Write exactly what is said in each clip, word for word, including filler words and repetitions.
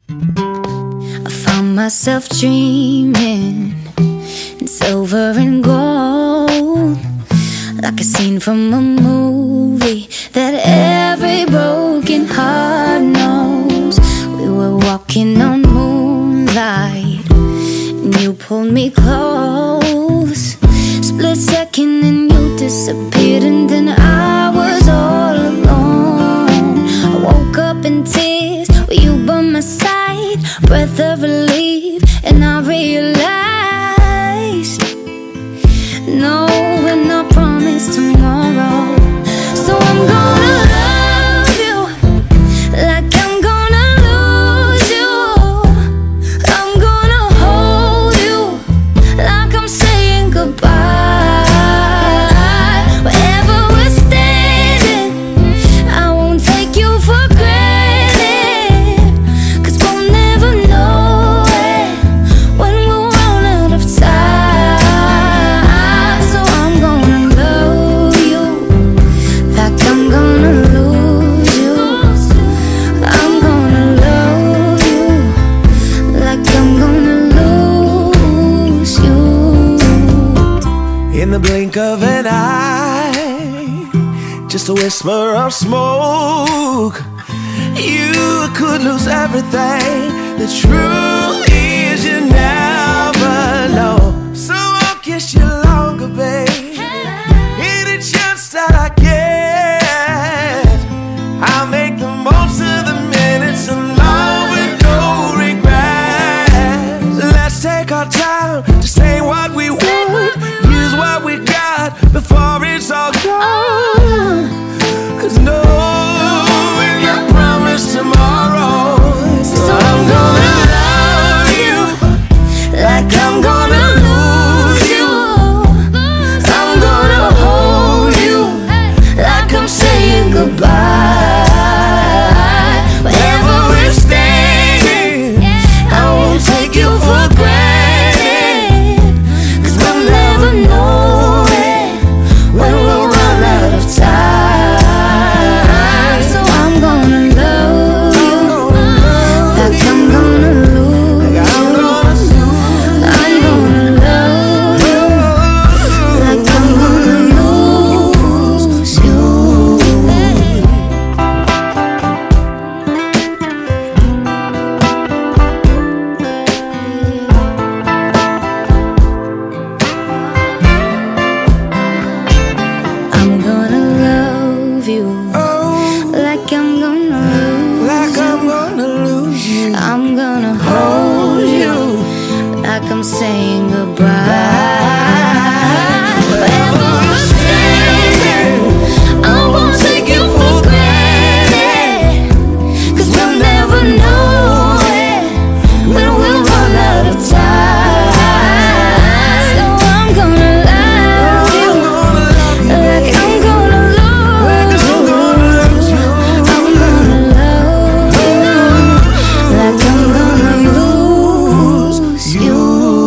I found myself dreaming in silver and gold, like a scene from a movie that every broken heart knows. We were walking on moonlight and you pulled me close. Split second and you disappeared, and then I was all alone. I woke up in tears with you by my side, breath of relief, and I realized no, we're not promised tomorrow. So I'm gonna love you like I'm gonna lose you. I'm gonna hold you like I'm saying goodbye. Wherever we're standing, I won't take you for granted, 'cause we'll never know it when we'll run out of time. So I'm gonna love you like I'm gonna lose you. I'm gonna love you like I'm gonna lose you. In the blink of an eye, just a whisper of smoke, you could lose everything. The truth is you never know. So I'll kiss you longer, babe. Any chance that I get, I'll make the most of the minutes alone with no regrets. Let's take our time to say what we want, use what we got before it's all gone. 'Cause no, we're not promised tomorrow. So I'm gonna love you like I'm gonna lose you. I'm gonna hold you like I'm saying goodbye. Wherever we're standing, I won't take you for granted, 'cause we'll never know it when we'll run out of time. So I'm gonna love you like I'm gonna lose you. I'm gonna love you like I'm gonna lose you. I'm gonna love you like I'm gonna lose Like I'm gonna lose you. I'm gonna hold you like I'm saying goodbye. Wherever we're standing, I won't take you for granted, 'cause we'll never know it when we'll run out of time. So I'm gonna love you like I'm gonna lose you. I'm gonna love you like I'm gonna lose you.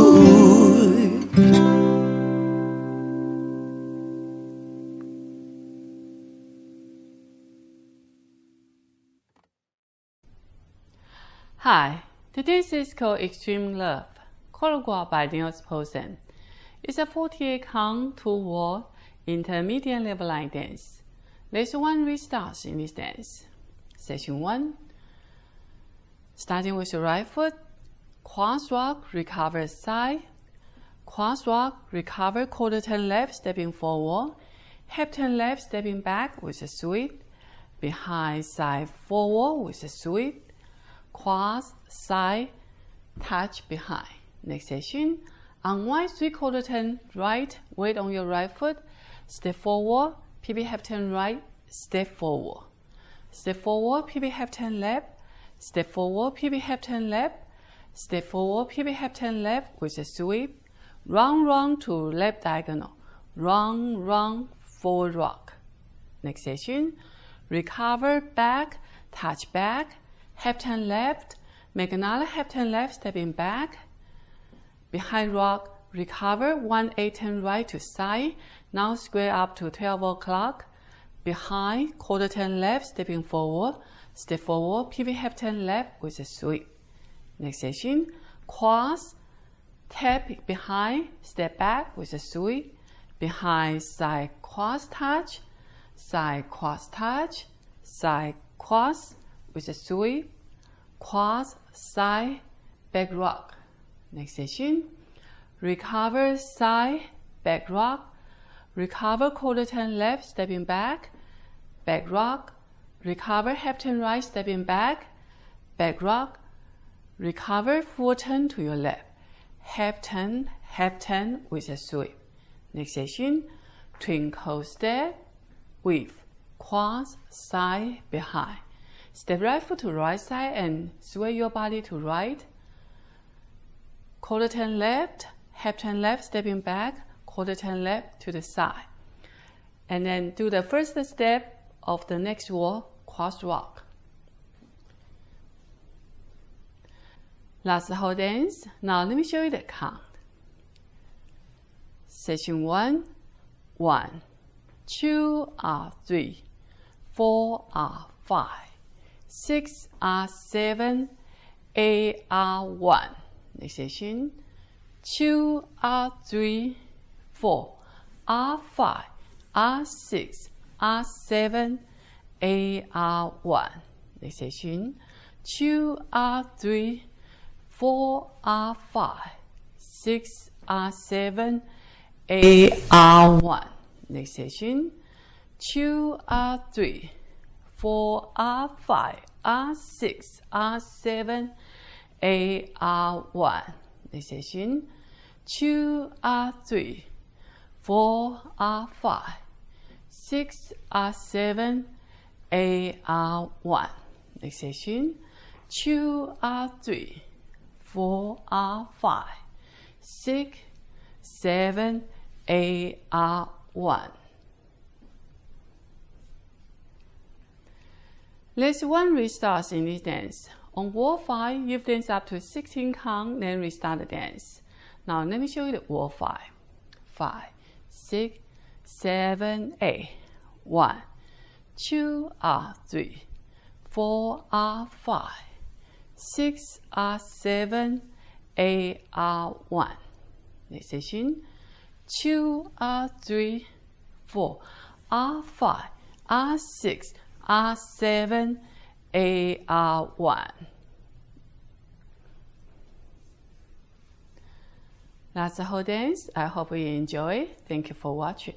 Hi, today's is called Extreme Love, choreographed by Niels Poulsen. It's a forty-eight count, two wall, intermediate level line dance. There's one restart in this dance. Section one. Starting with the right foot, cross walk, recover side, cross walk, recover quarter turn left, stepping forward, half turn left, stepping back with a sweep, behind side forward with a sweep, cross, side, touch, behind. Next section, unwind three quarter turn right, weight on your right foot, step forward, P B half turn right, step forward. Step forward, P B half turn left, step forward, P B half turn left, step forward, P B half turn left with a sweep, round, round to left diagonal, round, round, forward rock. Next section, recover, back, touch back, half turn left, make another half turn left, stepping back, behind rock, recover, one eight turn right to side, now square up to twelve o'clock, behind, quarter turn left, stepping forward, step forward, pivot half turn left with a sweep. Next section, cross, tap behind, step back with a sweep, behind side cross touch, side cross touch, side cross with a sweep, cross, side, back rock. Next section, recover, side, back rock, recover, quarter turn left, stepping back, back rock, recover, half turn right, stepping back, back rock, recover, full turn to your left, half turn, half turn with a sweep. Next section, twinkle step, with, cross, side, behind. Step right foot to right side and sway your body to right. Quarter turn left, half turn left, stepping back, quarter turn left to the side. And then do the first step of the next wall, cross rock. Last whole dance. Now let me show you the count. Section one, one, two are three, four are five, six are seven, eight are one. Next section, two are three, four are five, are six, are seven, eight are one. Next section, two are three, four are five, six are seven, eight are one. Next section, two are three, four are five, are six, are seven, eight are one. Next section, two are three, four are five, six are seven, eight are one. Next section, two are three, four are five, six, seven, eight are one. Let's one restart in this dance. On wall five, you've danced up to sixteen count, then restart the dance. Now let me show you the wall five. Five, six, seven, eight. One, two are three, four are five, six are seven, eight are one. Next section, two are three, four are five, are six, are seven, eight are one. That's the whole dance. I hope you enjoy. Thank you for watching.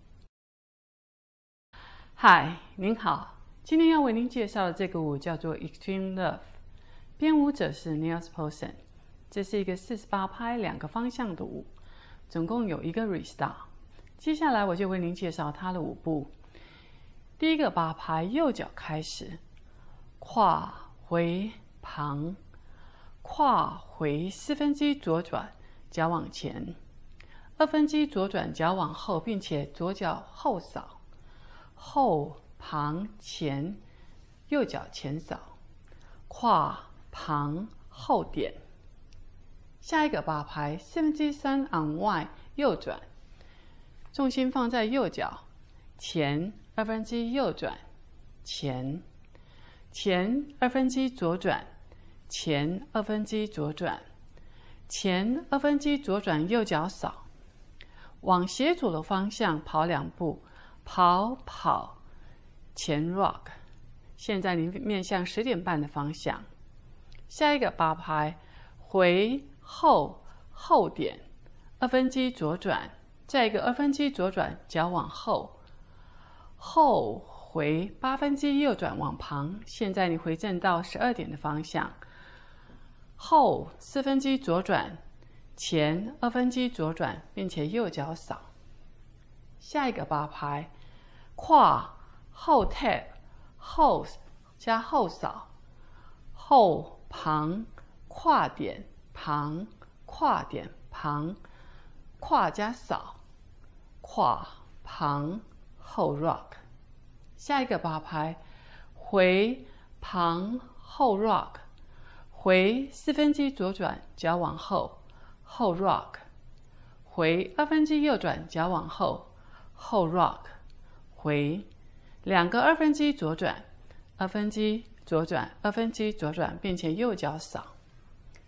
嗨，您好，今天要为您介绍的这个舞叫做 Extreme Love， 编舞者是 Niels Poulsen。这是一个四十八拍两个方向的舞，总共有一个 restart。接下来我就为您介绍它的舞步。第一个八拍，右脚开始，跨回旁，跨回四分之一左转，脚往前，二分之一左转，脚往后，并且左脚后扫，后旁前，右脚前扫，跨旁后点。下一个八拍，四分之三 on Y 右转，重心放在右脚前，二分之一右转，前，前二分之一左转，前二分之一左转，前二分之一左转，右脚扫，往斜左的方向跑两步，跑跑前 rock。现在您面向十点半的方向。下一个八拍，回后后点，二分之一左转，再一个二分之一左转，脚往后，后回八分之一右转往旁。现在你回正到十二点的方向，后四分之一左转，前二分之一左转，并且右脚扫。下一个八拍，跨后 tap 后加后扫，后旁跨点旁跨点旁，跨加扫，跨旁后 rock。下一个八拍，回旁后 rock， 回四分之一左转，脚往后，后 rock， 回二分之一右转，脚往后，后 rock， 回两个二分之一左转，二分之一左转，二分之一左转，并且右脚扫。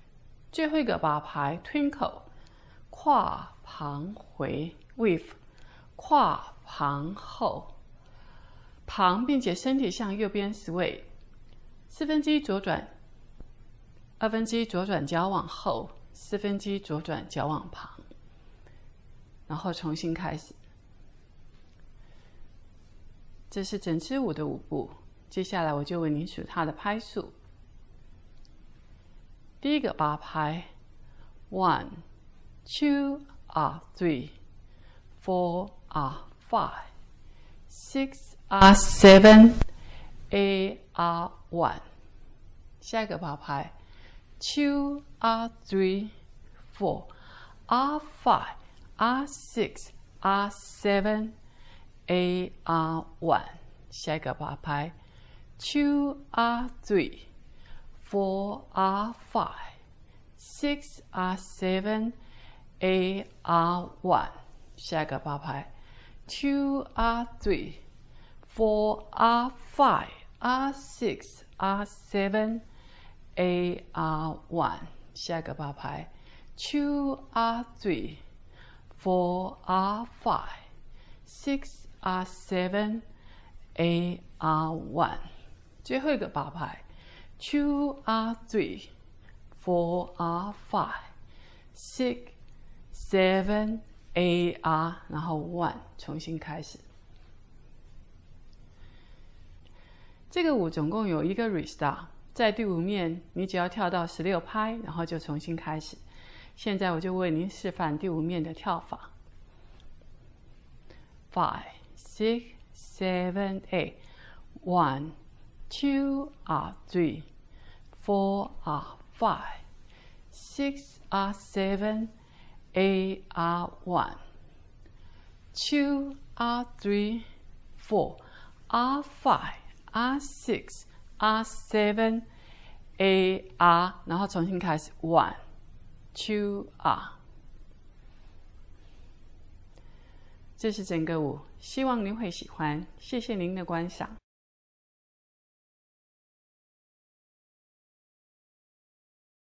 最后一个把牌 twinkle 跨旁回 with 跨旁后旁，并且身体向右边 sway 四分之一左转，二分之一左转脚往后，四分之一左转脚往旁，然后重新开始。这是整支舞的舞步。接下来我就为您数它的拍数。第一个八拍 ，one, two are three, four are five, six are seven, eight are one。下一个八拍 ，two are three, four are five, are six, are seven, eight are one。下一个八拍。Two are three, four are five, six are seven, eight are one。下一个八拍 ，Two are three, four are five, are six, are seven, eight are one。下一个八拍 ，Two are three, four are five, six are seven, eight are one。最后一个八拍 ，two are three, four are five, six, seven, eight are， 然后 one， 重新开始。这个舞总共有一个 restart， 在第五面你只要跳到十六拍，然后就重新开始。现在我就为您示范第五面的跳法 ：five, six, seven, eight, one。Two are three, four are five, six are seven, eight are one. Two are three, four are five, are six, are seven, eight are， 然后重新开始 one, two are。这是整个舞，希望您会喜欢，谢谢您的观赏。